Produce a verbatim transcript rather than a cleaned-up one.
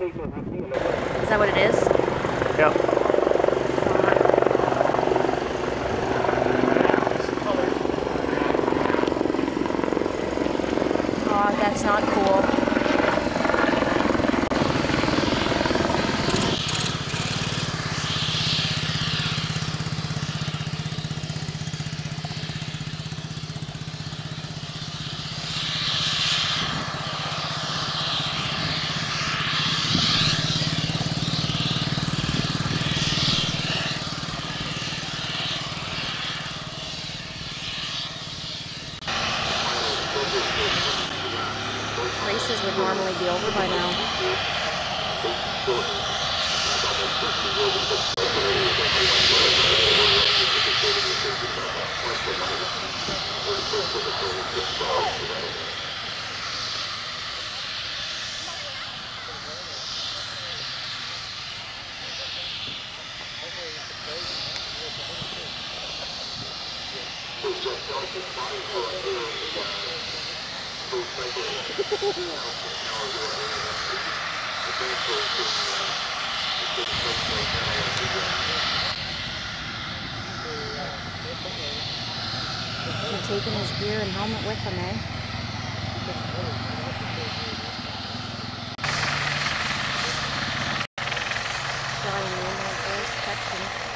Is that what it is? Yeah. Oh, that's not cool. Races would normally be over by now. He's taking his gear and helmet with him, eh? Flying the ambulance, text him.